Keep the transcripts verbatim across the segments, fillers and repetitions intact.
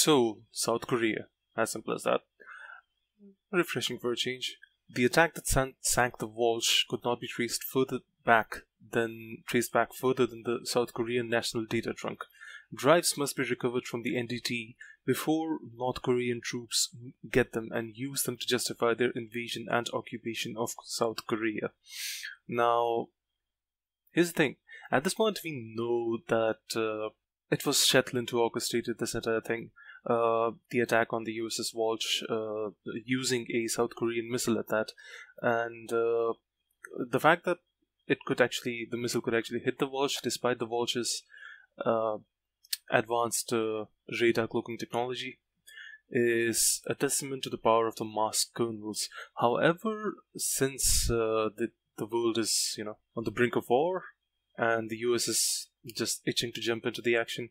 Seoul, South Korea. As simple as that. Refreshing for a change. The attack that san sank the Walsh could not be traced further back than traced back further than the South Korean national data trunk. Drives must be recovered from the N D T before North Korean troops get them and use them to justify their invasion and occupation of South Korea. Now, here's the thing. At this point, we know that uh, it was Shetland who orchestrated this entire thing. Uh, the attack on the U S S Walsh, uh, using a South Korean missile at that, and uh, the fact that it could actually, the missile could actually hit the Walsh despite the Walsh's uh, advanced uh, radar cloaking technology is a testament to the power of the masked kernels. However, since uh, the the world is, you know, on the brink of war, and the U S is just itching to jump into the action,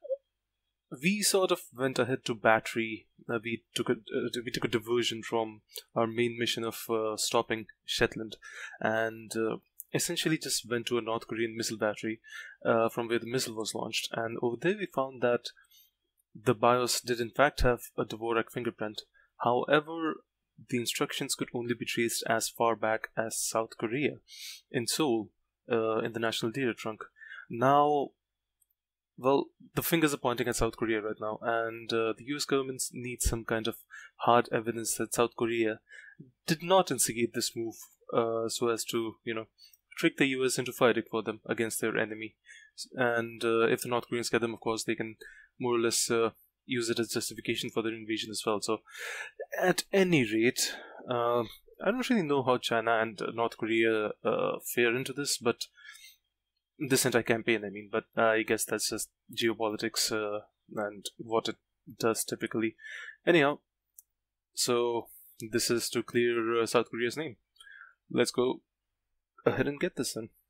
we sort of went ahead to battery. Uh, we took a uh, we took a diversion from our main mission of uh, stopping Shetland, and uh, essentially just went to a North Korean missile battery uh, from where the missile was launched. And over there, we found that the BIOS did in fact have a Dvorak fingerprint. However, the instructions could only be traced as far back as South Korea, in Seoul, uh, in the national data trunk. Now, well, the fingers are pointing at South Korea right now, and uh, the U S government needs some kind of hard evidence that South Korea did not instigate this move uh, so as to, you know, trick the U S into fighting for them against their enemy. And uh, if the North Koreans get them, of course, they can more or less uh, use it as justification for their invasion as well. So, at any rate, uh, I don't really know how China and North Korea uh, fare into this, but this entire campaign, I mean, but uh, I guess that's just geopolitics uh, and what it does typically. Anyhow, so this is to clear uh, South Korea's name. Let's go ahead and get this then.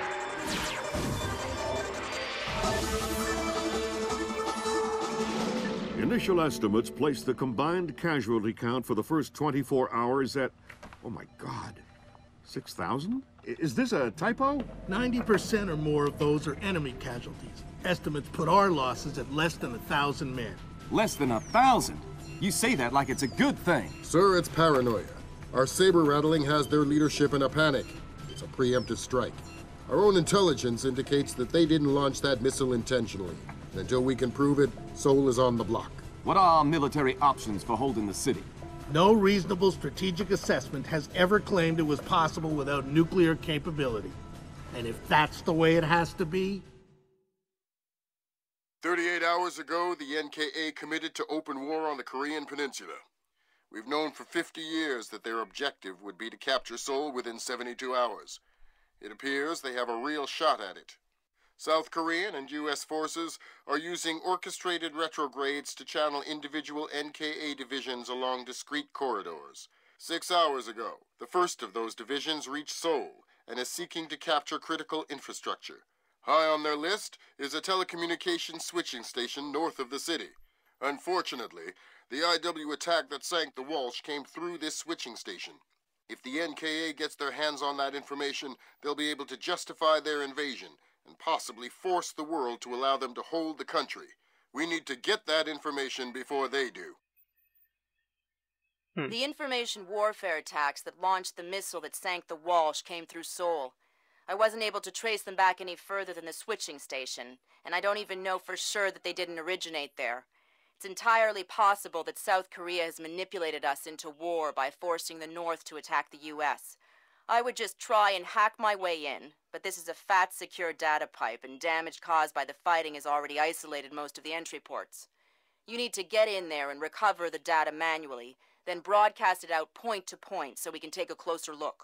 Initial estimates place the combined casualty count for the first twenty-four hours at, oh my God, six thousand? Is this a typo? ninety percent or more of those are enemy casualties. Estimates put our losses at less than a thousand men. Less than a thousand? You say that like it's a good thing. Sir, it's paranoia. Our saber rattling has their leadership in a panic. It's a preemptive strike. Our own intelligence indicates that they didn't launch that missile intentionally. And until we can prove it, Seoul is on the block. What are our military options for holding the city? No reasonable strategic assessment has ever claimed it was possible without nuclear capability. And if that's the way it has to be... thirty-eight hours ago, the N K A committed to open war on the Korean Peninsula. We've known for fifty years that their objective would be to capture Seoul within seventy-two hours. It appears they have a real shot at it. South Korean and U S forces are using orchestrated retrogrades to channel individual N K A divisions along discrete corridors. Six hours ago, the first of those divisions reached Seoul and is seeking to capture critical infrastructure. High on their list is a telecommunications switching station north of the city. Unfortunately, the I W attack that sank the Walsh came through this switching station. If the N K A gets their hands on that information, they'll be able to justify their invasion and possibly force the world to allow them to hold the country. We need to get that information before they do. Hmm. The information warfare attacks that launched the missile that sank the Walsh came through Seoul. I wasn't able to trace them back any further than the switching station, and I don't even know for sure that they didn't originate there. It's entirely possible that South Korea has manipulated us into war by forcing the North to attack the U S. I would just try and hack my way in, but this is a fat secure data pipe, and damage caused by the fighting has already isolated most of the entry ports. You need to get in there and recover the data manually, then broadcast it out point to point so we can take a closer look.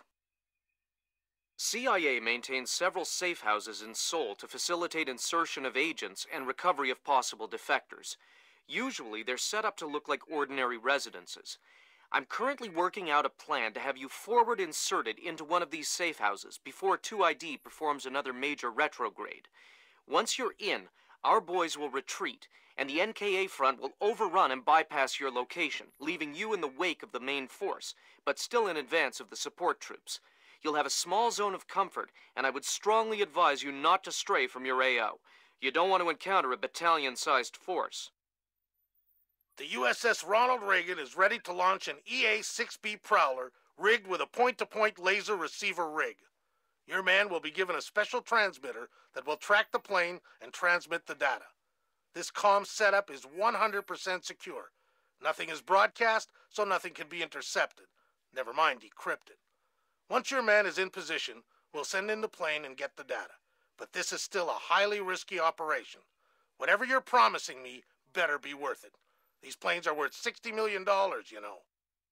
C I A maintains several safe houses in Seoul to facilitate insertion of agents and recovery of possible defectors. Usually, they're set up to look like ordinary residences. I'm currently working out a plan to have you forward inserted into one of these safe houses before two I D performs another major retrograde. Once you're in, our boys will retreat, and the N K A front will overrun and bypass your location, leaving you in the wake of the main force, but still in advance of the support troops. You'll have a small zone of comfort, and I would strongly advise you not to stray from your A O. You don't want to encounter a battalion-sized force. The U S S Ronald Reagan is ready to launch an E A six B Prowler rigged with a point-to-point laser receiver rig. Your man will be given a special transmitter that will track the plane and transmit the data. This comm setup is one hundred percent secure. Nothing is broadcast, so nothing can be intercepted. Never mind decrypted. Once your man is in position, we'll send in the plane and get the data. But this is still a highly risky operation. Whatever you're promising me better be worth it. These planes are worth sixty million dollars, you know.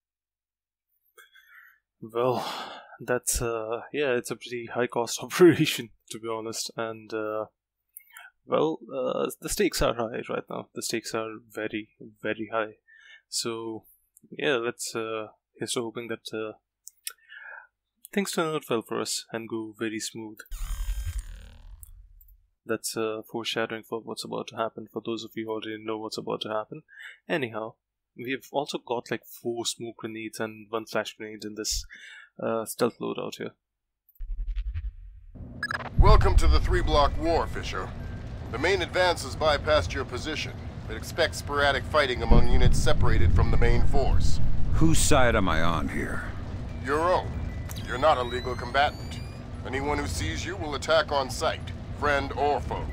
Well, that's, uh, yeah, it's a pretty high-cost operation, to be honest, and, uh, well, uh, the stakes are high right now. The stakes are very, very high. So, yeah, let's, uh, here's to hoping that, uh, things turn out well for us and go very smooth. That's, uh, foreshadowing for what's about to happen, for those of you who already know what's about to happen. Anyhow, we've also got like four smoke grenades and one flash grenade in this uh, stealth loadout here. Welcome to the three-block war, Fisher. The main advance has bypassed your position, but expect sporadic fighting among units separated from the main force. Whose side am I on here? Your own. You're not a legal combatant. Anyone who sees you will attack on sight, friend or foe.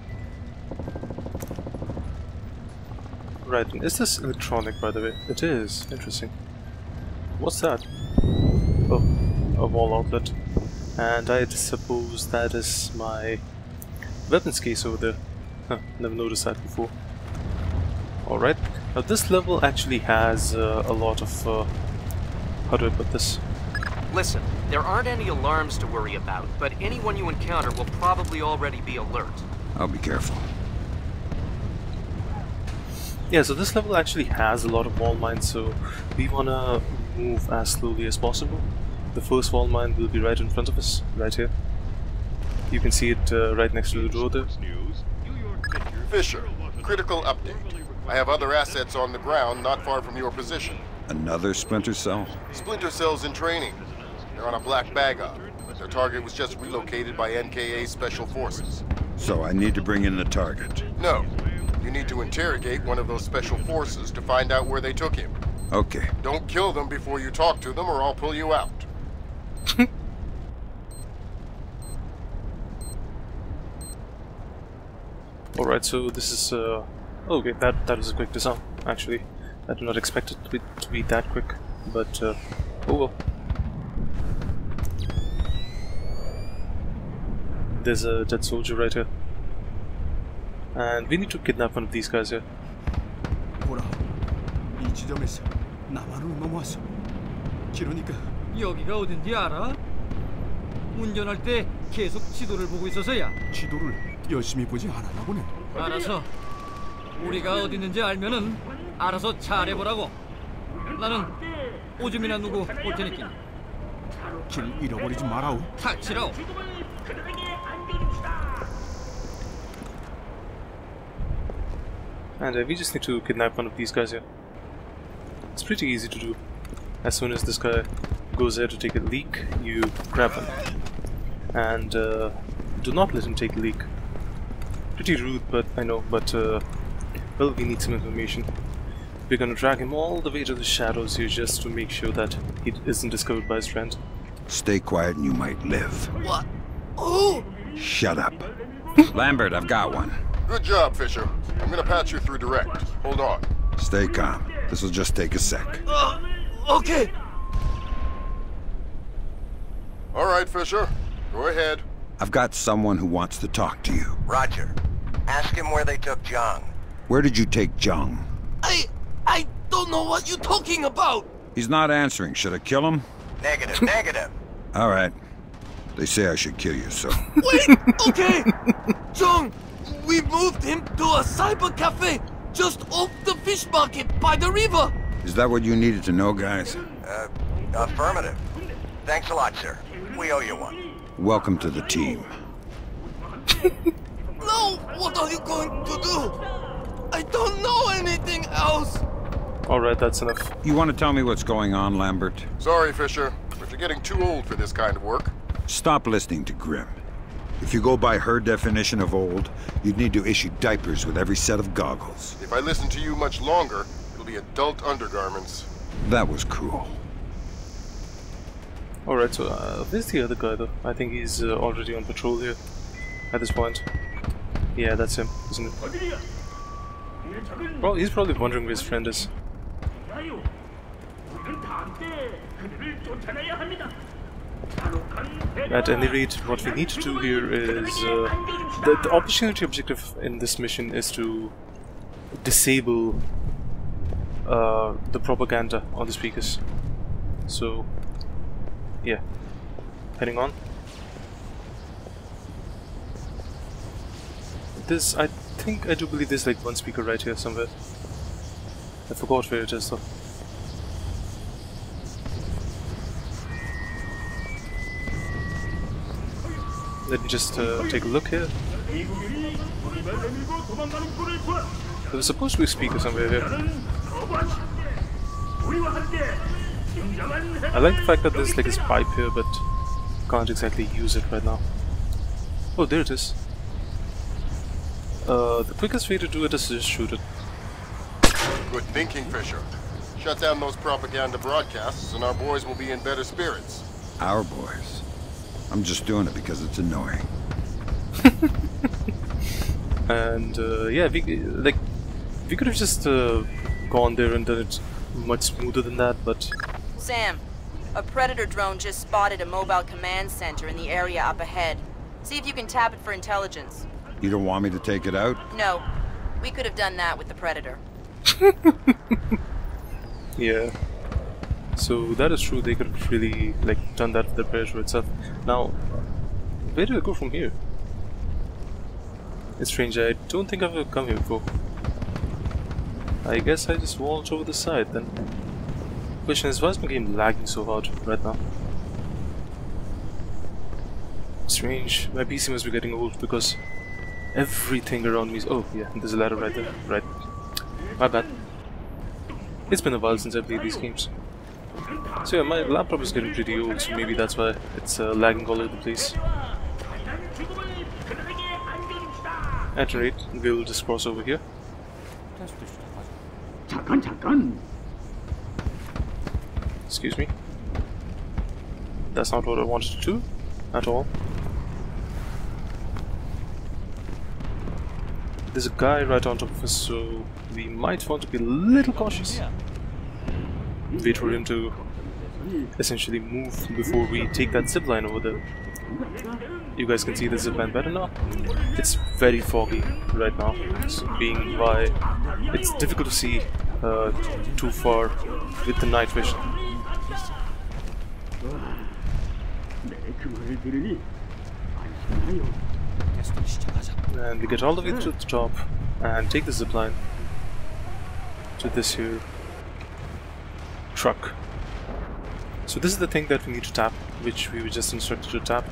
Right, and is this electronic, by the way? It is. Interesting. What's that? Oh, a wall outlet. And I suppose that is my weapons case over there. Huh, never noticed that before. Alright, now this level actually has uh, a lot of, uh, how do I put this? Listen, there aren't any alarms to worry about, but anyone you encounter will probably already be alert. I'll be careful. Yeah, so this level actually has a lot of wall mines, so we wanna move as slowly as possible. The first wall mine will be right in front of us, right here. You can see it uh, right next to the door there. Fisher, critical update. I have other assets on the ground not far from your position. Another Splinter Cell? Splinter Cell's in training. They're on a black bag up. Their target was just relocated by N K A Special Forces. So I need to bring in the target? No. You need to interrogate one of those special forces to find out where they took him. Okay. Don't kill them before you talk to them or I'll pull you out. Alright, so this is, uh... okay, that, that was a quick disarm, actually. I did not expect it to be, to be that quick, but, uh, oh well. There's a dead soldier right here. And we need to kidnap one of these guys here. 보라, 이 지점에서 나만으로 넘어왔어. 그러니까 여기가 어딘지 알아? 운전할 때 계속 지도를 보고 있어서야. 지도를 열심히 보지 않았나 보네. 알아서. 우리가 어디 있는지 알면은 알아서 잘해보라고. 나는 오줌이나 누구 올 테니까. 길 잃어버리지 마라오. 닥치라오. And uh, we just need to kidnap one of these guys here. It's pretty easy to do. As soon as this guy goes there to take a leak, you grab him. And uh, do not let him take a leak. Pretty rude, but I know, but uh, well, we need some information. We're gonna drag him all the way to the shadows here just to make sure that he isn't discovered by his friend. Stay quiet and you might live. What? Oh! Shut up. Lambert, I've got one. Good job, Fisher. I'm gonna patch you through direct. Hold on. Stay calm. This'll just take a sec. Uh, okay. All right, Fisher. Go ahead. I've got someone who wants to talk to you. Roger. Ask him where they took Zhang. Where did you take Zhang? I... I don't know what you're talking about. He's not answering. Should I kill him? Negative, negative. All right. They say I should kill you, so... Wait! Okay! Zhang! We moved him to a cyber cafe just off the fish market by the river. Is that what you needed to know, guys? Uh, affirmative. Thanks a lot, sir. We owe you one. Welcome to the team. No! What are you going to do? I don't know anything else! Alright, that's enough. You want to tell me what's going on, Lambert? Sorry, Fisher, but you're getting too old for this kind of work. Stop listening to Grim. If you go by her definition of old, you'd need to issue diapers with every set of goggles. If I listen to you much longer, It'll be adult undergarments. That was cruel. Alright, so uh, where's the other guy though? I think he's uh, already on patrol here at this point. Yeah, that's him, isn't it? Well, he's probably wondering where his friend is. At any rate, what we need to do here is... Uh, the, the opportunity objective in this mission is to disable uh, the propaganda on the speakers. So, yeah. Heading on. This, I think, I do believe there's like one speaker right here somewhere. I forgot where it is though. Let me just uh, take a look here. There was supposed to be a speaker somewhere here. I like the fact that there's like this pipe here, but can't exactly use it right now. Oh, there it is. Uh, the quickest way to do it is to just shoot it. Good thinking, Fisher. Shut down those propaganda broadcasts and our boys will be in better spirits. Our boys. I'm just doing it because it's annoying. And uh, yeah, we like we could have just uh, gone there and done it much smoother than that, but... Sam, a Predator drone just spotted a mobile command center in the area up ahead. See if you can tap it for intelligence. You don't want me to take it out? No. We could have done that with the Predator. Yeah. So that is true, they could have really like done that with the Predator itself. Now, where do I go from here? It's strange, I don't think I've ever come here before. I guess I just walked over the side then. Question is, why is my game lagging so hard right now? Strange, my P C must be getting old because everything around me is... Oh yeah, there's a ladder right there, right. My bad. It's been a while since I played these games. So yeah, my laptop is getting pretty old, so maybe that's why it's uh, lagging all over the place. At any rate, we'll just cross over here. Excuse me. That's not what I wanted to do at all. There's a guy right on top of us, so we might want to be a little cautious. Wait for him to essentially move before we take that zipline over there. You guys can see the zipline better now. It's very foggy right now, so being why it's difficult to see uh, too far with the night vision. And we get all the way to the top and take the zipline to this here truck. So this is the thing that we need to tap, which we were just instructed to tap.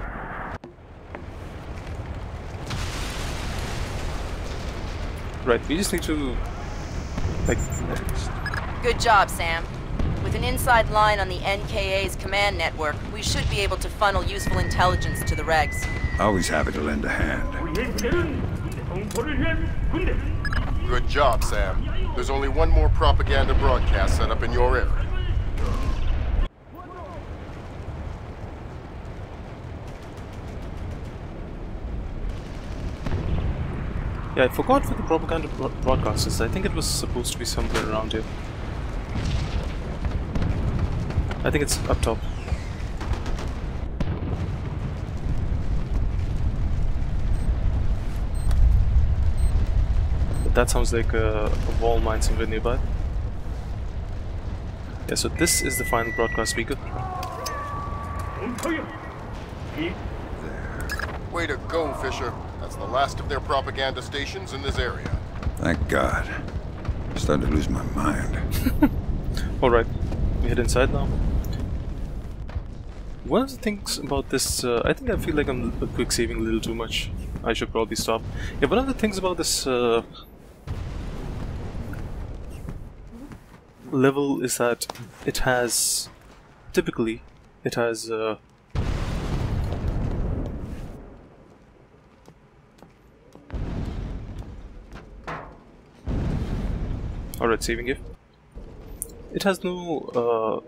Right, we just need to like... Good job, Sam. With an inside line on the N K A's command network, we should be able to funnel useful intelligence to the regs. Always happy to lend a hand. Good job, Sam. There's only one more propaganda broadcast set up in your area. Yeah, I forgot where the propaganda bro broadcast is. I think it was supposed to be somewhere around here. I think it's up top. But that sounds like a, a wall mine somewhere nearby. Yeah, so this is the final broadcast speaker. Way to go, Fisher. That's the last of their propaganda stations in this area. Thank God. I'm starting to lose my mind. Alright, we head inside now. One of the things about this, uh, I think I feel like I'm quick saving a little too much. I should probably stop. Yeah, one of the things about this uh, level is that it has, typically, it has uh, Alright, saving you. It has no uh,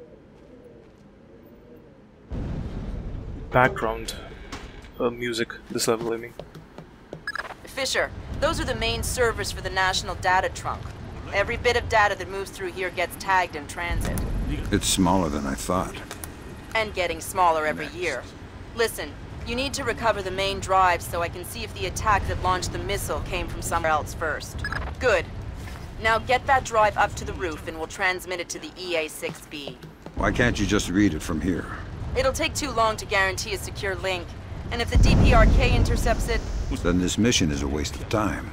background uh, music, this level, I mean. Fisher, those are the main servers for the National Data Trunk. Every bit of data that moves through here gets tagged in transit. It's smaller than I thought. And getting smaller every year. Listen, you need to recover the main drive so I can see if the attack that launched the missile came from somewhere else first. Good. Now get that drive up to the roof and we'll transmit it to the E A six B. Why can't you just read it from here? It'll take too long to guarantee a secure link. And if the D P R K intercepts it... Then this mission is a waste of time.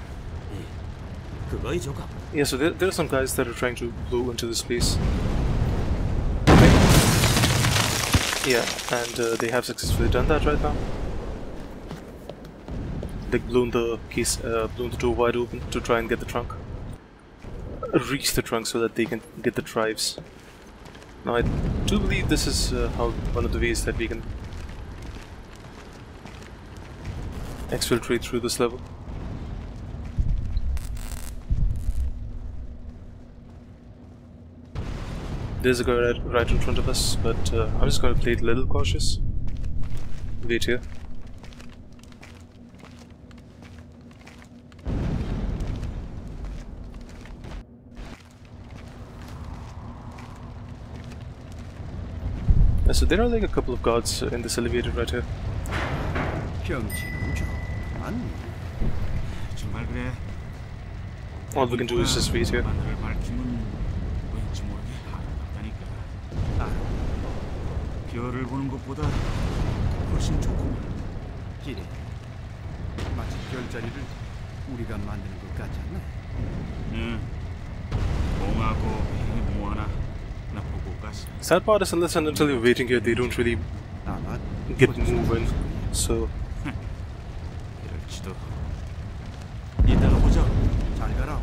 Yeah, so there, there are some guys that are trying to blow into the space. Yeah, and uh, they have successfully done that right now. They've blown the case, uh, blown the door wide open to try and get the trunk. Reach the trunk so that they can get the drives. Now I do believe this is uh, how one of the ways that we can exfiltrate through this level. There's a guy right, right in front of us, but uh, I'm just going to play it a little cautious. Wait here. Uh, so there are like a couple of guards uh, in this elevator right here. All we can do is just wait here. 별을 보는 것보다 훨씬 좋구만. 기래, 마치 별자리를 우리가 만드는 것 같지 않나? 응. 공하고 뭐 하나 나 보고 갔어. Sad part is unless and until you're waiting here, they don't really get moving. So. 그럴지도. 이따가 보자. 잘 가라.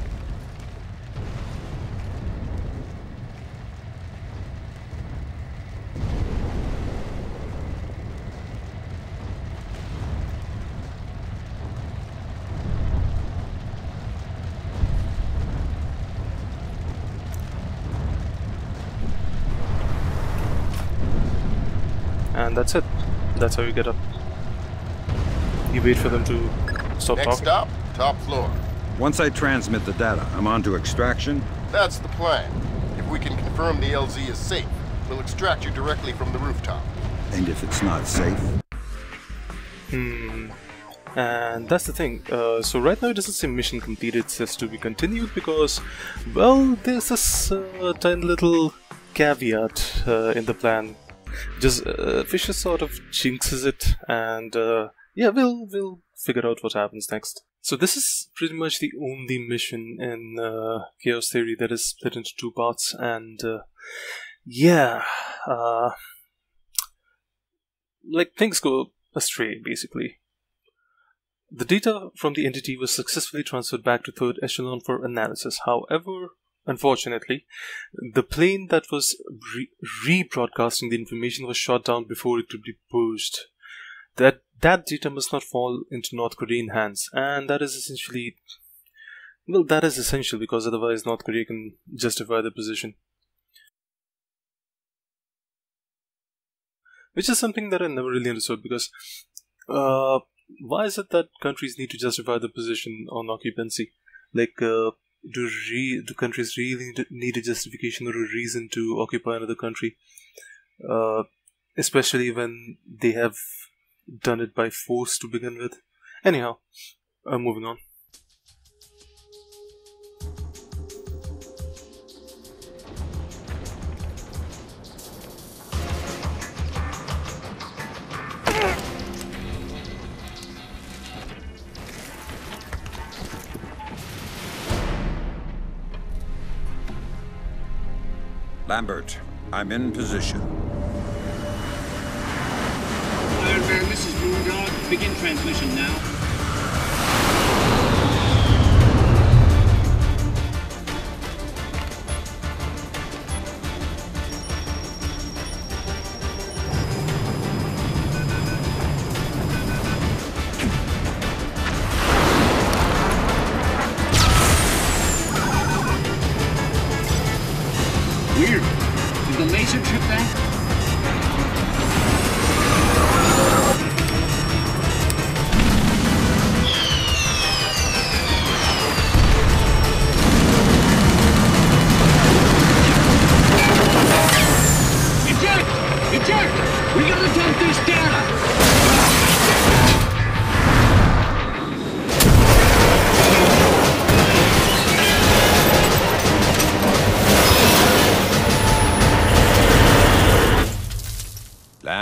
And that's it. That's how you get up. You wait for them to stop Next talking. stop, top floor. Once I transmit the data, I'm on to extraction? That's the plan. If we can confirm the L Z is safe, we'll extract you directly from the rooftop. And if it's not safe? Hmm. And that's the thing. Uh, so right now it doesn't say mission completed, it says to be continued because, well, there's this uh, tiny little caveat uh, in the plan. Just uh, Fisher sort of jinxes it, and uh, yeah, we'll we'll figure out what happens next. So this is pretty much the only mission in uh, Chaos Theory that is split into two parts, and uh, yeah, uh, like things go astray basically. The data from the entity was successfully transferred back to Third Echelon for analysis. However, unfortunately, the plane that was re rebroadcasting the information was shot down before it could be purged. That that data must not fall into North Korean hands, and that is essentially, well, that is essential because otherwise North Korea can justify their position. Which is something that I never really understood because, uh, why is it that countries need to justify their position on occupancy? Like, uh, Do, re do countries really need a justification or a reason to occupy another country? Uh, especially when they have done it by force to begin with. Anyhow, uh, moving on. Lambert, I'm in position. Iron Man, this is Moondog. Begin transmission now.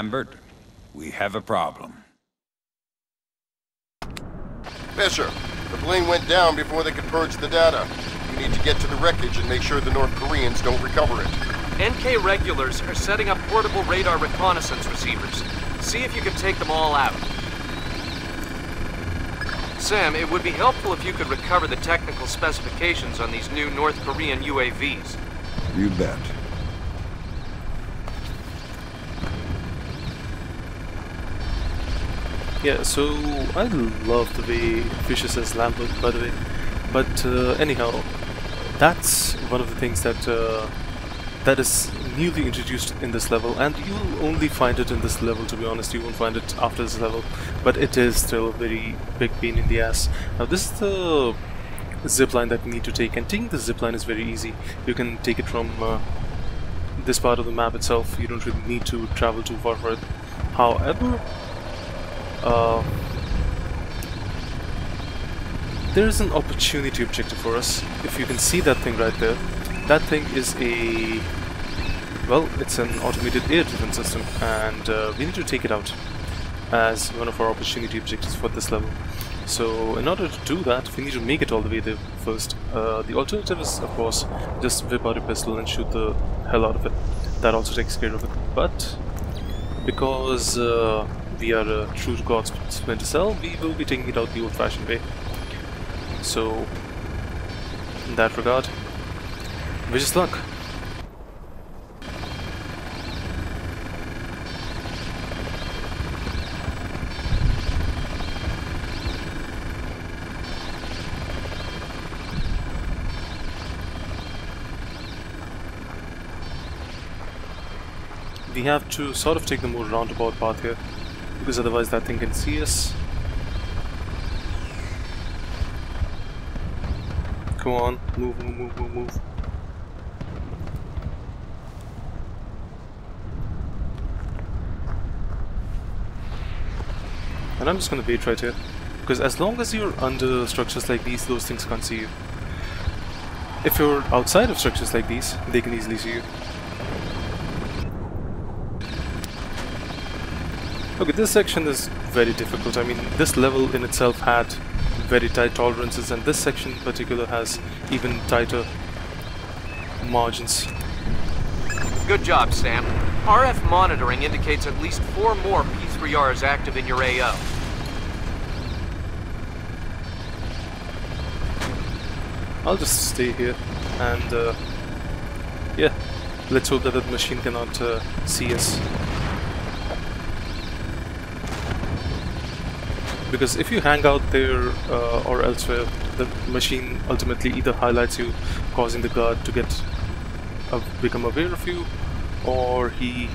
Lambert. We have a problem. Fisher, the plane went down before they could purge the data. You need to get to the wreckage and make sure the North Koreans don't recover it. N K regulars are setting up portable radar reconnaissance receivers. See if you can take them all out. Sam, it would be helpful if you could recover the technical specifications on these new North Korean U A Vs. You bet. Yeah, so I love the way Fisher says Lambert, by the way. But uh, anyhow, that's one of the things that uh, that is newly introduced in this level, and you'll only find it in this level, to be honest. You won't find it after this level, but it is still a very big pain in the ass. Now this is the zipline that you need to take, and taking the zipline is very easy. You can take it from uh, this part of the map itself. You don't really need to travel too far for it. However, uh, there is an opportunity objective for us. If you can see that thing right there, that thing is a, well, it's an automated air defense system, and uh, we need to take it out as one of our opportunity objectives for this level. So in order to do that, we need to make it all the way there first. Uh, the alternative is, of course, just whip out a pistol and shoot the hell out of it. That also takes care of it. But because uh, we are uh, true to God's Splinter Cell, we will be taking it out the old-fashioned way. So in that regard, wish us luck. We have to sort of take the more roundabout path here, because otherwise that thing can see us. Come on, move, move, move, move, move. And I'm just gonna wait right here, because as long as you're under structures like these, those things can't see you. If you're outside of structures like these, they can easily see you. Okay, this section is very difficult. I mean, this level in itself had very tight tolerances, and this section in particular has even tighter margins. Good job, Sam. R F monitoring indicates at least four more P three Rs active in your A O. I'll just stay here, and uh, yeah, let's hope that the machine cannot uh, see us. Because if you hang out there uh, or elsewhere, the machine ultimately either highlights you, causing the guard to get uh, become aware of you, or he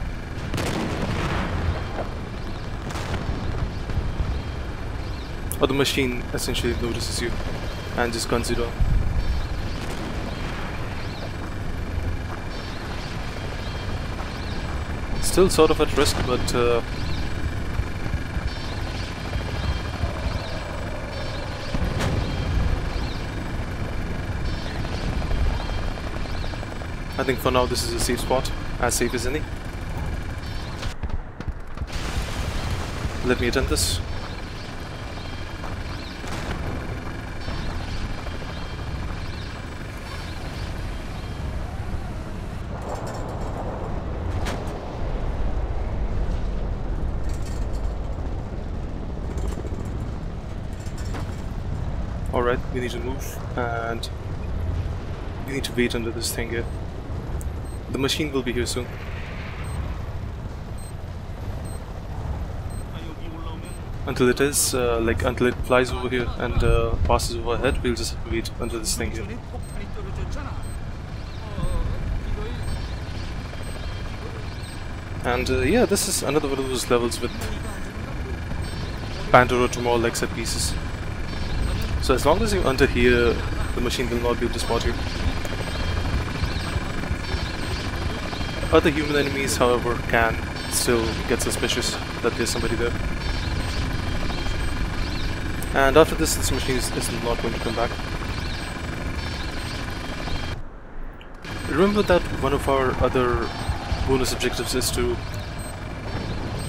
or the machine essentially notices you and just guns you down. Still sort of at risk, but uh, I think for now this is a safe spot, as safe as any. Let me attempt this. Alright, we need to move, and we need to wait under this thing here. The machine will be here soon. Until it is, uh, like until it flies over here and uh, passes overhead, we'll just wait under this thing here. And uh, yeah, this is another one of those levels with Pandora Tomorrow like set pieces. So as long as you're under here, the machine will not be able to spot you. Other human enemies, however, can still get suspicious that there's somebody there. And after this, this machine is, is not going to come back. Remember that one of our other bonus objectives is to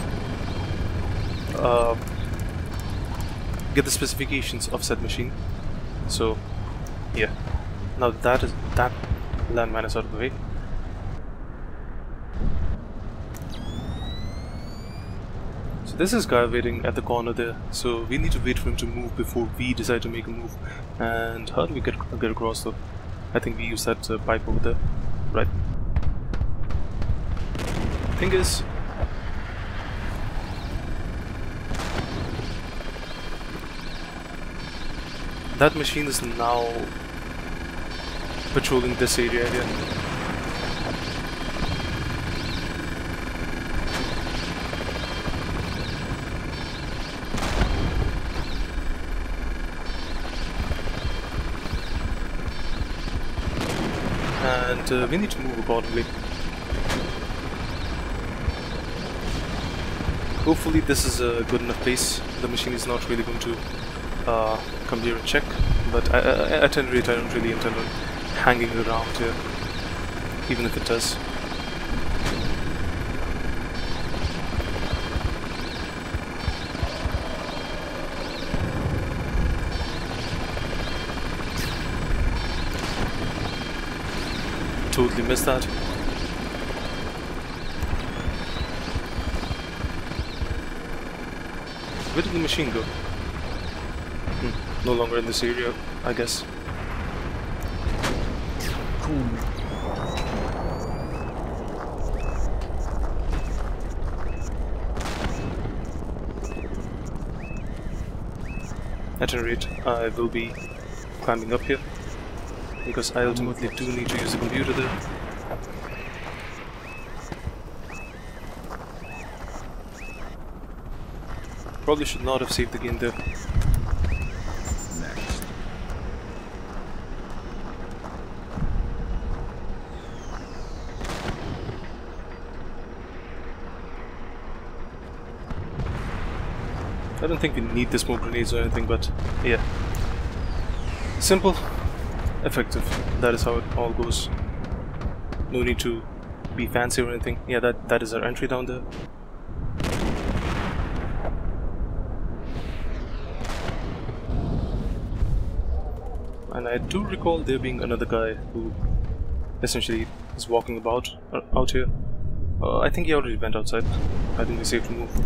uh, get the specifications of said machine. So yeah, now that is that landmine is out of the way. So this is guy waiting at the corner there, so we need to wait for him to move before we decide to make a move. And how do we get, get across though? I think we use that uh, pipe over there. Right. Thing is, that machine is now patrolling this area here. And uh, we need to move accordingly. Hopefully this is a good enough place. The machine is not really going to uh, come here and check, but I, I, at any rate I don't really intend on hanging around here, even if it does. Totally missed that. Where did the machine go? Hmm. No longer in this area, I guess. Cool. At any rate, I will be climbing up here, because I ultimately do need to use the computer there. Probably should not have saved the game there. Next. I don't think we need the smoke grenades or anything, but yeah. Simple, effective. That is how it all goes. No need to be fancy or anything. Yeah, that, that is our entry down there. And I do recall there being another guy who essentially is walking about uh, out here. Uh, I think he already went outside. I think we're safe to move.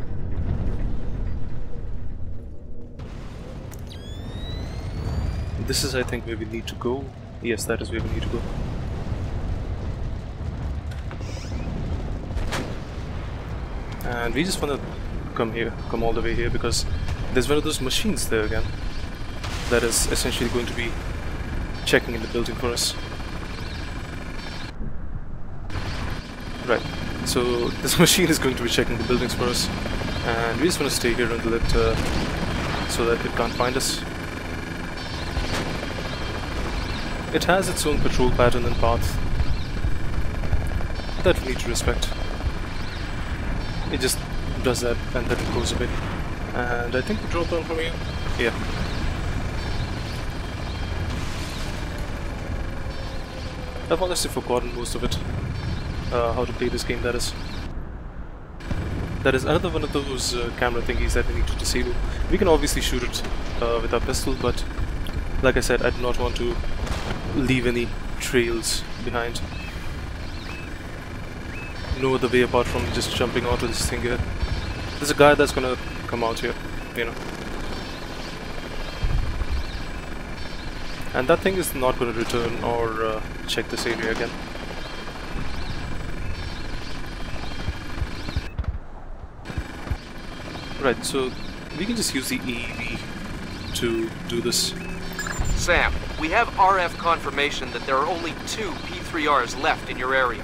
This is, I think, where we need to go. Yes, that is where we need to go. And we just want to come here, come all the way here, because there's one of those machines there again that is essentially going to be checking in the building for us. Right, so this machine is going to be checking the buildings for us, and we just want to stay here until it, uh, so that it can't find us. It has its own patrol pattern and path that we need to respect. It just does that and then it goes away. And I think we drop down from here. Yeah. I've honestly forgotten most of it. Uh, how to play this game, that is. That is another one of those uh, camera thingies that we need to disable. We can obviously shoot it uh, with our pistol, but like I said, I do not want to leave any trails behind. No other way apart from just jumping onto this thing here. There's a guy that's gonna come out here, you know. And that thing is not gonna return or uh, check this area again. Right, so we can just use the E E V to do this. Sam, we have R F confirmation that there are only two P three Rs left in your area.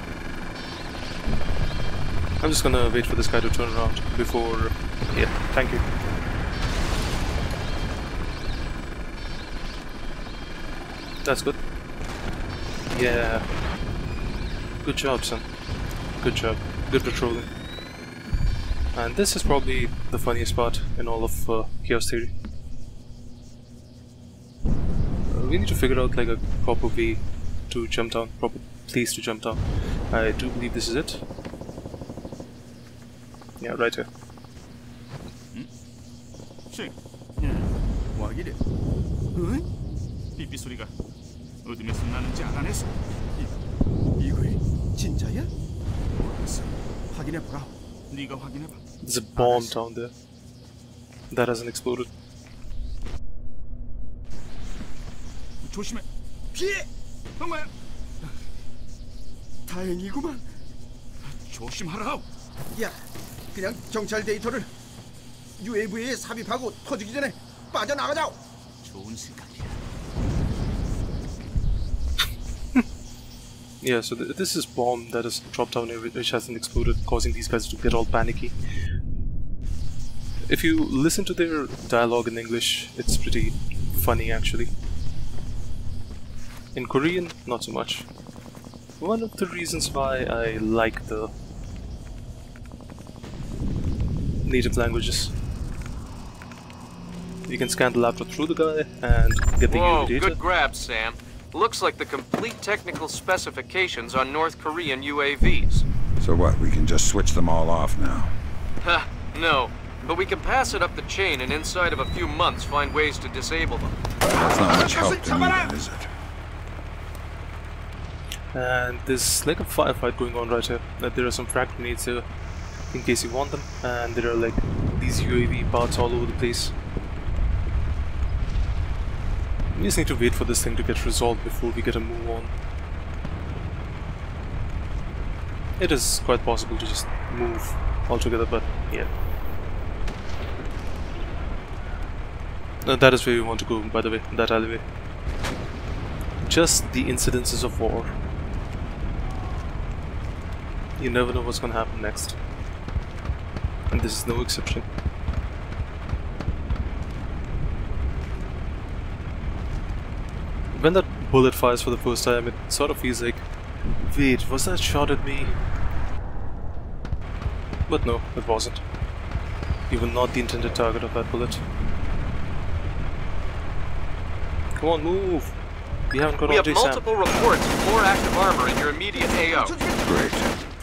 I'm just gonna wait for this guy to turn around before... Yeah, thank you. That's good. Yeah. Good job, son. Good job. Good patrolling. And this is probably the funniest part in all of uh, Chaos Theory. Uh, we need to figure out like a proper way to jump down, proper place to jump down. I do believe this is it. Yeah, right here. 쉥. 와 이래? 응? 삐삐 소리가 어둠에서 나는지 알아냈어. 이, 이거이 진짜야? 모르겠어. 확인해 보라. 네가 확인해 봐. There's a bomb down there that hasn't exploded. 조심해. 피해! 엄마. 다행이구만. 조심하라. 야, 그냥 정찰 데이터를 유에이브이에 삽입하고 터지기 전에 빠져나가자. 좋은 생각이야. Yeah, so th this is bomb that is dropped down here which hasn't exploded, causing these guys to get all panicky. If you listen to their dialogue in English, it's pretty funny actually. In Korean, not so much. One of the reasons why I like the native languages. You can scan the laptop through the guy and get the Whoa, U A V data. good grab, Sam. Looks like the complete technical specifications on North Korean U A Vs. So what, we can just switch them all off now? Ha, no. But we can pass it up the chain and inside of a few months find ways to disable them. That's not much help to me then, is it? And there's like a firefight going on right here. Uh, there are some frag grenades here in case you want them, and there are like these U A V parts all over the place. We just need to wait for this thing to get resolved before we get a move on. It is quite possible to just move altogether, but yeah. Uh, that is where you want to go, by the way, that alleyway. Just the incidences of war. You never know what's gonna happen next. And this is no exception. When that bullet fires for the first time, it sort of feels like, wait, was that shot at me? But no, it wasn't. You were not the intended target of that bullet. Come on, move! We haven't got We all have day, Sam. multiple reports of more active armor in your immediate A O. Great.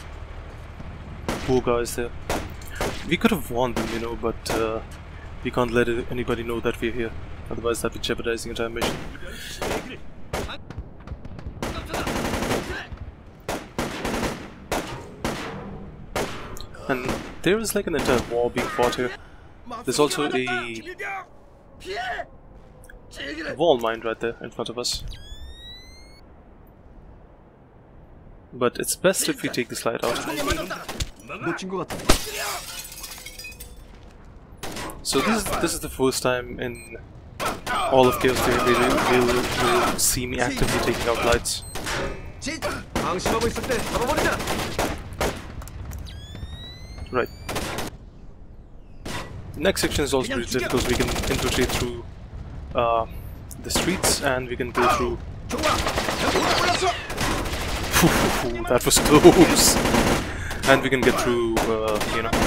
Poor guys there. We could have warned them, you know, but uh, we can't let it, anybody know that we're here. Otherwise that would jeopardize the entire mission. And there is like an entire war being fought here. There's also a wall mine right there in front of us. But it's best if we take the slide out. So this is, this is the first time in all of Chaos Theory they will, they will, will see me actively taking out lights. Right. The next section is also pretty difficult. We can infiltrate through uh, the streets and we can go through. That was close. And we can get through, uh, you know.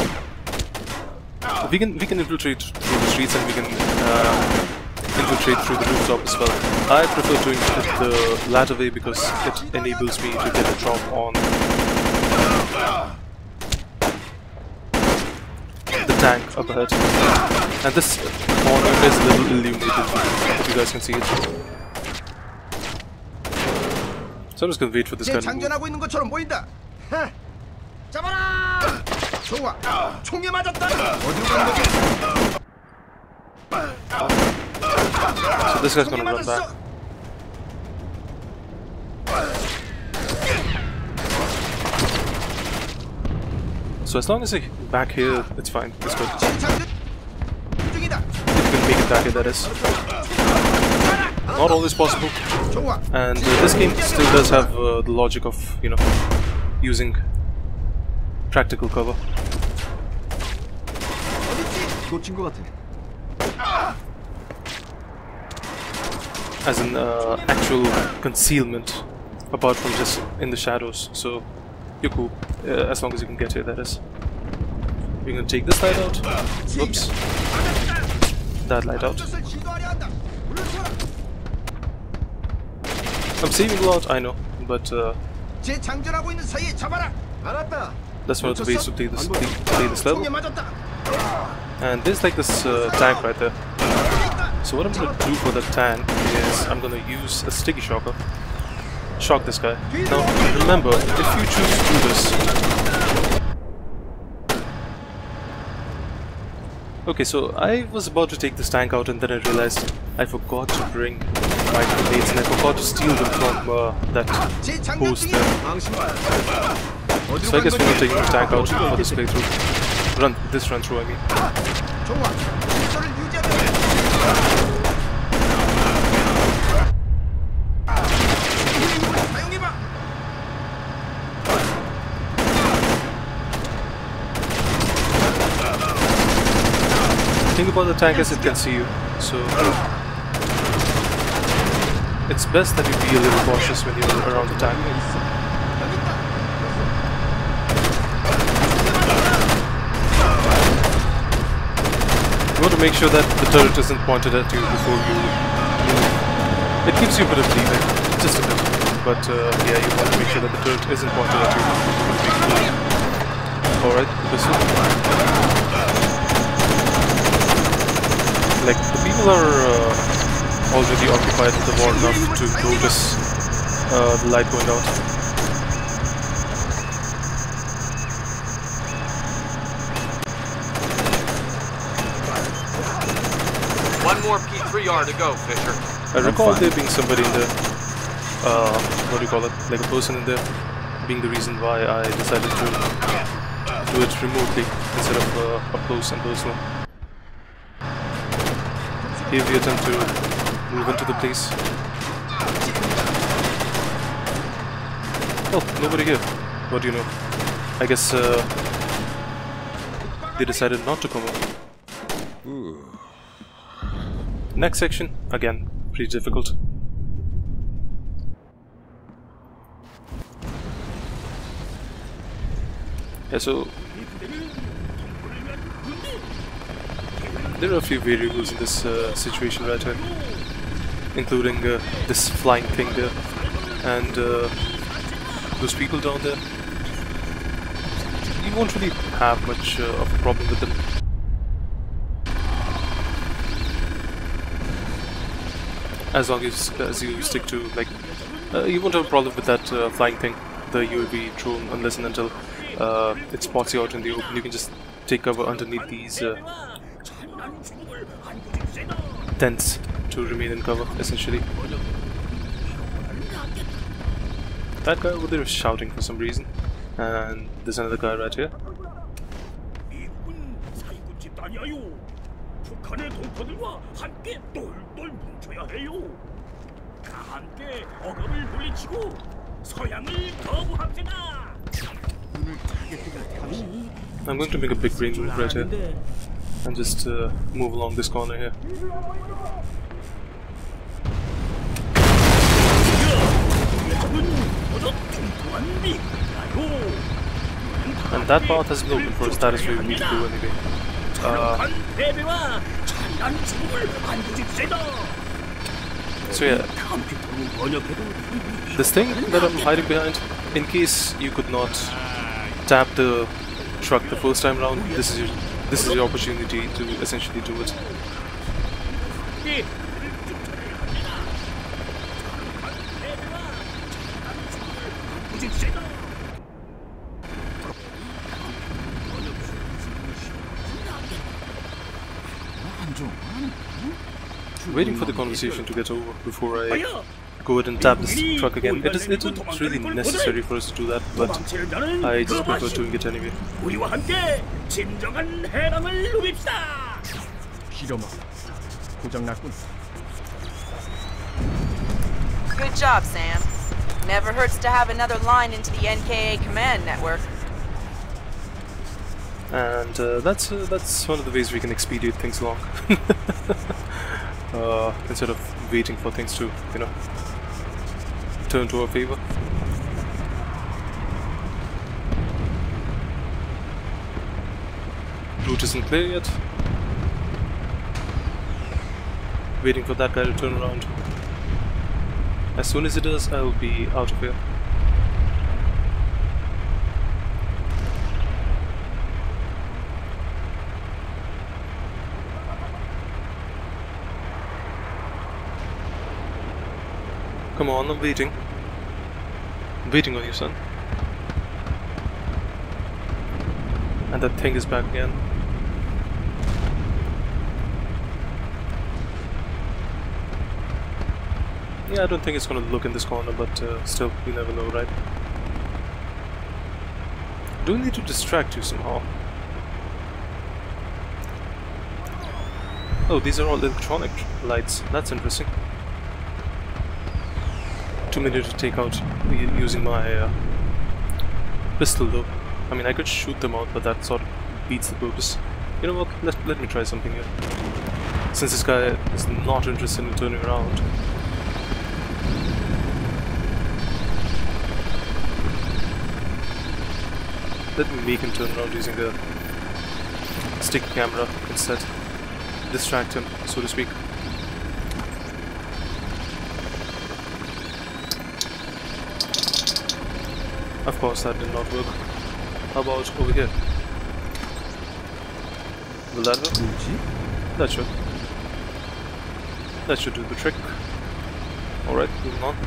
We can we can infiltrate through the streets and we can uh, infiltrate through the rooftop as well. I prefer doing it the latter way because it enables me to get a drop on the tank up ahead. And this corner is a little illuminated, if you guys can see it. So I'm just gonna wait for this guy to move. 좋아. 총에 맞았다. So this guy's gonna run back. So as long as he's back here, it's fine. It's good. If you can make it back here, that is. Not always possible. And uh, this game still does have uh, the logic of, you know, using practical cover. As in uh, actual concealment, apart from just in the shadows. So you're cool, uh, as long as you can get here, that is. We're gonna take this light out. Oops. That light out. I'm saving a lot, I know, but uh, that's one of the ways to play this, play this level. And there's like this uh, tank right there. So what I'm gonna do for the tank is I'm gonna use a sticky shocker. Shock this guy. Now remember, if you choose to do this... Okay, so I was about to take this tank out and then I realized I forgot to bring my grenades and I forgot to steal them from uh, that post there. So I guess we're gonna take the tank out for this playthrough. Run, this run through I mean. The thing about the tank is it can see you, so it's best that you be a little cautious when you're around the tank. You want to make sure that the turret isn't pointed at you before you move. It gives you a bit of leeway, just a bit, but uh, yeah, you want to make sure that the turret isn't pointed at you before you move. Alright, this one. Like, the people are uh, already occupied with the war enough to notice uh, the light going out. One more P three R to go, Fisher. I recall there being somebody in there, uh, what do you call it, like a person in there, being the reason why I decided to do it remotely instead of uh, up close and personal. Here we attempt to move into the place. Oh, nobody here. What do you know? I guess uh, they decided not to come up. Ooh. Next section, again, pretty difficult. Yeah, so there are a few variables in this uh, situation right here, including uh, this flying thing there, and uh, those people down there. You won't really have much uh, of a problem with them. As long as, as you stick to, like, uh, you won't have a problem with that uh, flying thing, the U A V drone, unless and until uh, it spots you out in the open. You can just take cover underneath these uh, tents to remain in cover, essentially. That guy over there is shouting for some reason, and there's another guy right here. I'm going to make a big brain move right here and just uh, move along this corner here. And that path has been open for us, that is where we need to go anyway. Uh, so yeah, this thing that I'm hiding behind, in case you could not tap the truck the first time around, this is your, this is your opportunity to essentially do it. Waiting for the conversation to get over before I go ahead and tap this truck again. It is, it is really necessary for us to do that, but I just prefer doing it anyway. Good job, Sam. Never hurts to have another line into the N K A command network. And uh, that's uh, that's one of the ways we can expedite things along. uh, instead of waiting for things to, you know, turn to our favor. Route isn't clear yet. Waiting for that guy to turn around. As soon as it does, I'll be out of here. Come on, I'm waiting. I'm waiting on you, son. And that thing is back again. Yeah, I don't think it's gonna look in this corner, but uh, still, you never know, right? Do we need to distract you somehow? Oh, these are all electronic lights. That's interesting. Too many to take out using my uh, pistol, though. I mean, I could shoot them out, but that sort of beats the purpose. You know what? Let, let me try something here. Since this guy is not interested in turning around. Let me make him turn around using a stick camera instead. Distract him, so to speak. Of course, that did not work. How about over here? Will that work? That should. That should do the trick. Alright, moving on.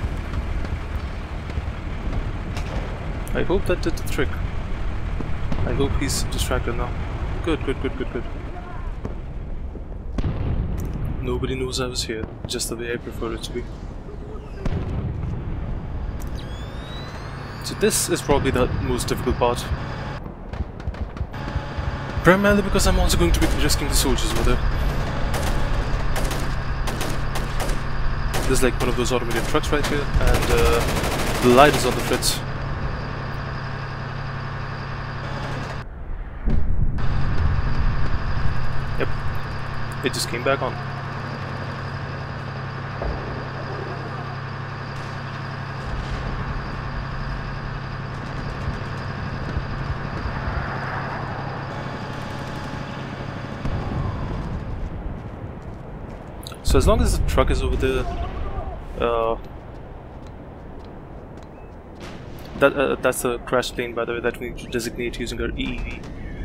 I hope that did the trick. I hope he's distracted now. Good, good, good, good, good. Nobody knows I was here, just the way I prefer it to be. So this is probably the most difficult part. Primarily because I'm also going to be risking the soldiers with it. There's like one of those automated trucks right here, and uh, the light is on the fritz. Yep, it just came back on. So as long as the truck is over there, uh, that uh, that's a crash plane, by the way, that we need to designate using our E E V.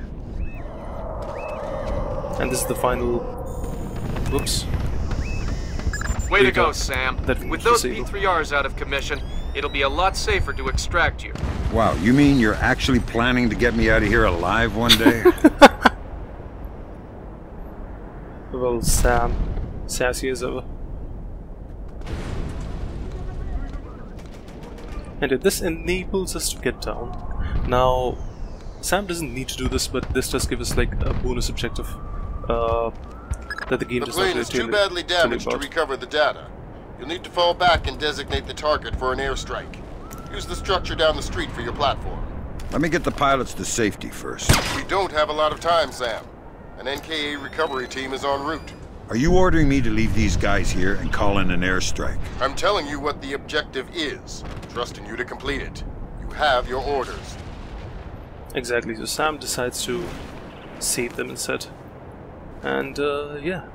And this is the final. Whoops. Way to go, Sam. That With those P three Rs out of commission, it'll be a lot safer to extract you. Wow, you mean you're actually planning to get me out of here alive one day? Well, Sam. Sassy as ever. And this enables us to get down. Now, Sam doesn't need to do this, but this does give us like a bonus objective uh, that the game the does not plane really is too tell badly it- tell you damaged to about. recover the data. You'll need to fall back and designate the target for an airstrike. Use the structure down the street for your platform. Let me get the pilots to safety first. We don't have a lot of time, Sam. An N K A recovery team is en route. Are you ordering me to leave these guys here and call in an airstrike? I'm telling you what the objective is, trusting you to complete it. You have your orders. Exactly, so Sam decides to save them instead. And, uh, yeah.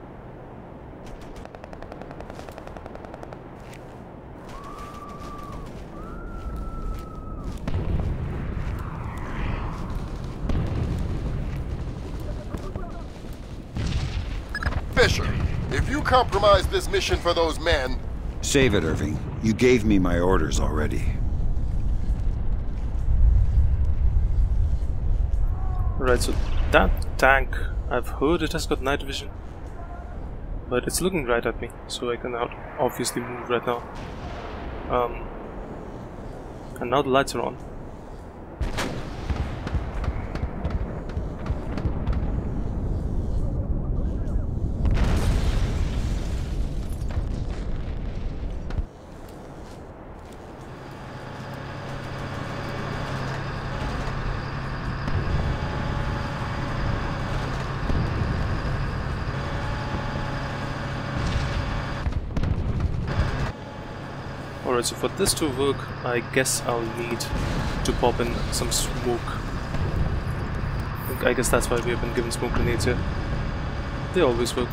Fisher, if you compromise this mission for those men... Save it, Irving. You gave me my orders already. Right, so that tank, I've heard it has got night vision. But it's looking right at me, so I can out obviously move right now. Um, and now the lights are on. Alright, so for this to work, I guess I'll need to pop in some smoke. I guess that's why we have been given smoke grenades here. They always work.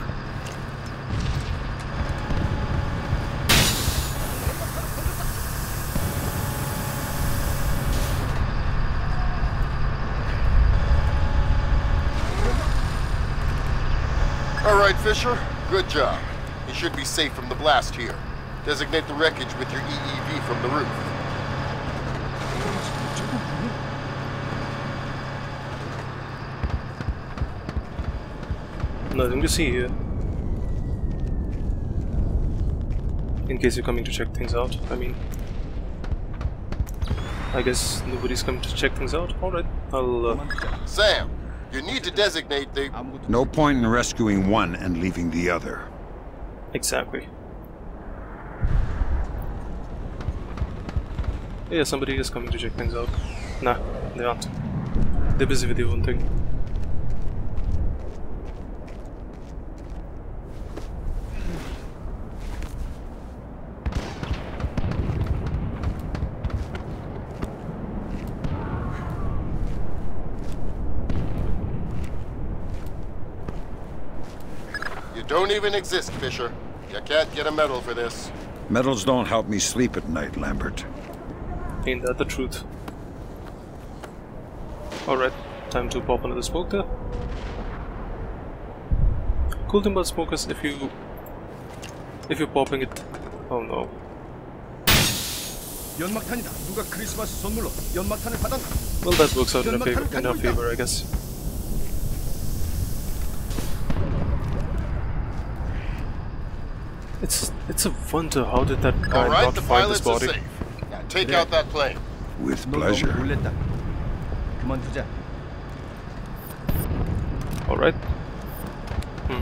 All right, Fisher. Good job. You should be safe from the blast here. Designate the wreckage with your E E V from the roof. Nothing to see here. In case you're coming to check things out, I mean... I guess nobody's coming to check things out. Alright, I'll... Uh... Sam, you need to designate the... No point in rescuing one and leaving the other. Exactly. Yeah, somebody is coming to check things out. Nah, they aren't. They're busy with their own thing. You don't even exist, Fisher. You can't get a medal for this. Medals don't help me sleep at night, Lambert. Ain't that the truth? Alright, time to pop another smoke there. Cool thing about smoke is if you... if you're popping it... oh no. 연막탄이다. 누가 크리스마스 선물로 연막탄을 받았나? Well, that works out in, a favor, in our favor, I guess. It's it's a wonder how did that guy All right, not the find this pilots are body. safe. Now take out that plane. With pleasure. 그만두자. All right. Hmm.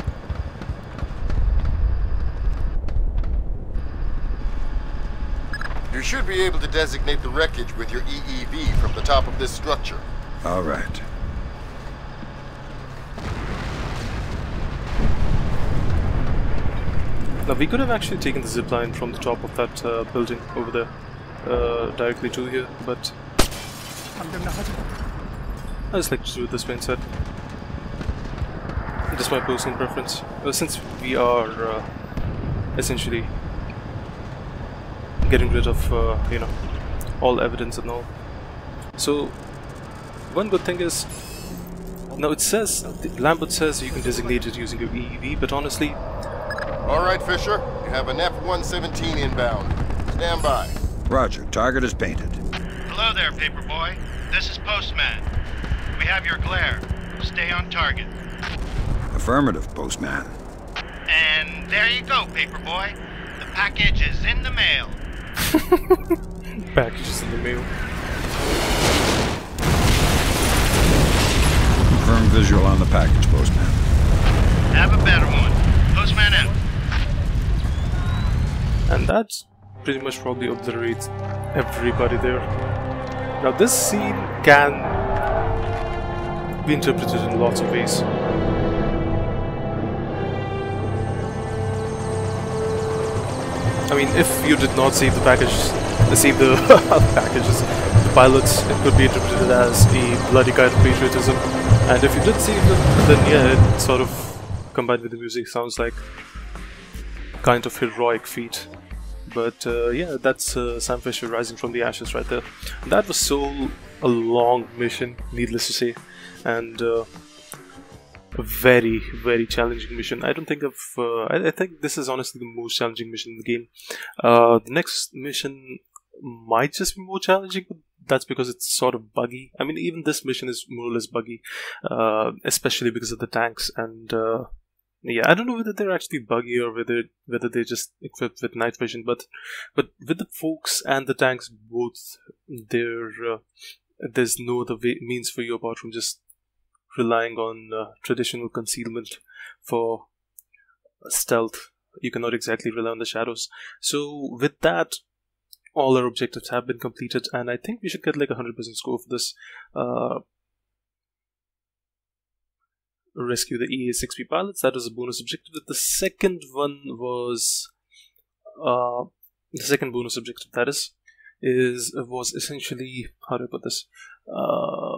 You should be able to designate the wreckage with your E E V from the top of this structure. All right. Now we could have actually taken the zipline from the top of that uh, building over there, uh, directly to here, but I just like to do it this way instead. Just my personal preference. Uh, since we are uh, essentially getting rid of, uh, you know, all evidence and all. So one good thing is, now it says, Lambert says you can designate it using your E E V, but honestly. All right, Fisher. You have an F one seventeen inbound. Stand by. Roger. Target is painted. Hello there, Paperboy. This is Postman. We have your glare. Stay on target. Affirmative, Postman. And there you go, Paperboy. The package is in the mail. Package is in the mail. Confirm visual on the package, Postman. Have a better one. Postman out. And that pretty much probably obliterates everybody there. Now this scene can be interpreted in lots of ways. I mean, if you did not save the package, save the packages, the pilots, it could be interpreted as a bloody kind of patriotism. And if you did save them, then yeah, it sort of, combined with the music, sounds like kind of heroic feat. But uh, yeah, that's uh, Sam Fisher rising from the ashes right there. That was so a long mission, needless to say, and uh, a very, very challenging mission. I don't think of. Uh, I, I think this is honestly the most challenging mission in the game. Uh, the next mission might just be more challenging, but that's because it's sort of buggy. I mean, even this mission is more or less buggy, uh, especially because of the tanks and. Uh, Yeah, I don't know whether they're actually buggy or whether whether they're just equipped with night vision, but but with the folks and the tanks both, there uh, there's no other way, means for you apart from just relying on uh, traditional concealment for stealth. You cannot exactly rely on the shadows. So with that, all our objectives have been completed, and I think we should get like a hundred percent score for this. Uh, Rescue the E A six B pilots. That was a bonus objective. The second one was uh, the second bonus objective. That is is was essentially, how do I put this? Uh,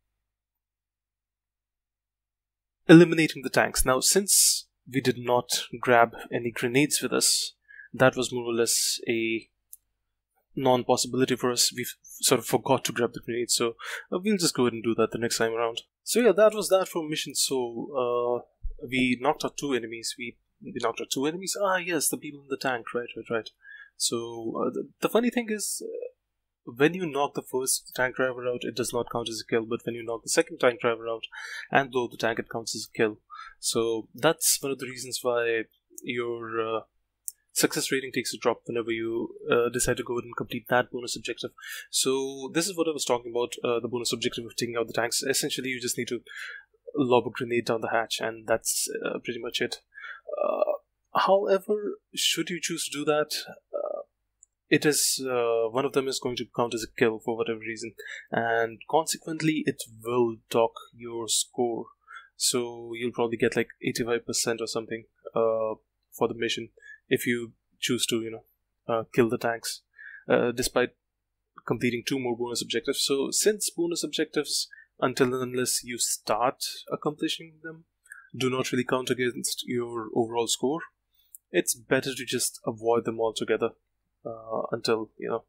eliminating the tanks. Now, since we did not grab any grenades with us, that was more or less a non-possibility for us. We sort of forgot to grab the grenades, so uh, we'll just go ahead and do that the next time around. So yeah, that was that for mission Seoul. Uh, we knocked out two enemies. We we knocked out two enemies. Ah, yes, the people in the tank. Right, right, right. So uh, the, the funny thing is, uh, when you knock the first tank driver out, it does not count as a kill. But when you knock the second tank driver out and blow the tank, it counts as a kill. So that's one of the reasons why your uh, success rating takes a drop whenever you uh, decide to go ahead and complete that bonus objective. So this is what I was talking about, uh, the bonus objective of taking out the tanks. Essentially, you just need to lob a grenade down the hatch, and that's uh, pretty much it. Uh, however, should you choose to do that, uh, it is uh, one of them is going to count as a kill for whatever reason, and consequently it will dock your score. So you'll probably get like eighty-five percent or something uh, for the mission if you choose to, you know, uh, kill the tanks, uh, despite completing two more bonus objectives. So since bonus objectives, until and unless you start accomplishing them, do not really count against your overall score, it's better to just avoid them altogether uh, until, you know,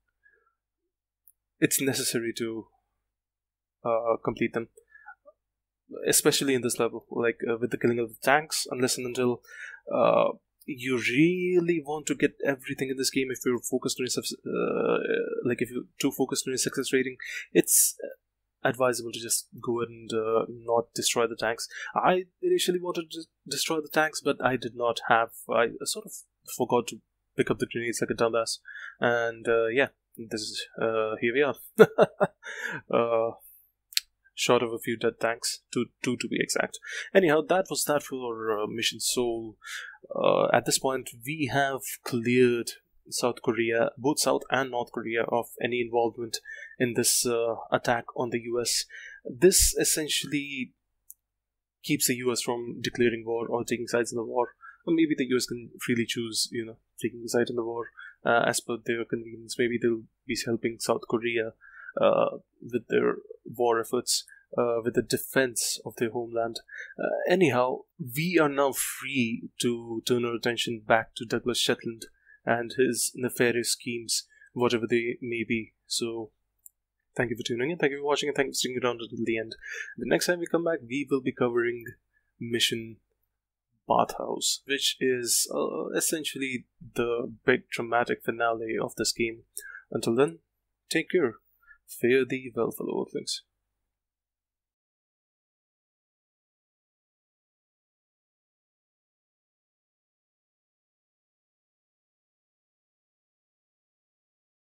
it's necessary to uh, complete them. Especially in this level, like uh, with the killing of the tanks, unless and until uh, you really want to get everything in this game. If you're focused on your uh, like if you're too focused on your success rating, it's advisable to just go ahead and uh, not destroy the tanks. I initially wanted to destroy the tanks, but I did not have. I sort of forgot to pick up the grenades like a dumbass, and uh, yeah, this is uh, here we are. uh, Short of a few dead tanks, two, two to be exact. Anyhow, that was that for uh, Mission Seoul. Uh, at this point, we have cleared South Korea, both South and North Korea, of any involvement in this uh, attack on the U S. This essentially keeps the U S from declaring war or taking sides in the war. Or maybe the U S can freely choose, you know, taking a side in the war uh, as per their convenience. Maybe they'll be helping South Korea Uh, with their war efforts, uh, with the defense of their homeland. Uh, anyhow, we are now free to turn our attention back to Douglas Shetland and his nefarious schemes, whatever they may be. So, thank you for tuning in, thank you for watching, and thank you for sticking around until the end. The next time we come back, we will be covering Mission Bathhouse, which is uh, essentially the big dramatic finale of this game. Until then, take care. Fare thee well, fellow Earthlings.